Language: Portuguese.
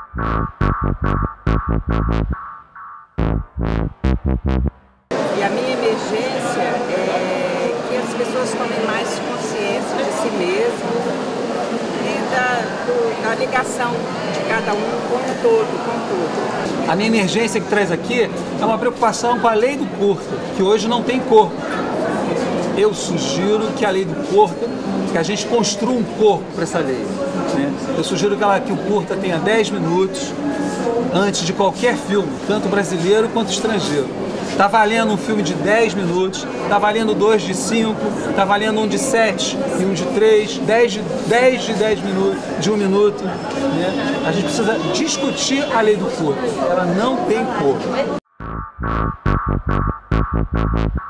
E a minha emergência é que as pessoas tomem mais consciência de si mesmo e da ligação de cada um com o todo, com tudo. A minha emergência que traz aqui é uma preocupação com a lei do curta, que hoje não tem corpo. Eu sugiro que a lei do curta, que a gente construa um corpo para essa lei, né? Eu sugiro que o curta tenha 10 minutos antes de qualquer filme, tanto brasileiro quanto estrangeiro. Está valendo um filme de 10 minutos, está valendo 2 de 5, está valendo um de 7 e um de 3, 10 de 10 minutos, de 1 minuto. Né? A gente precisa discutir a lei do corpo, ela não tem cor.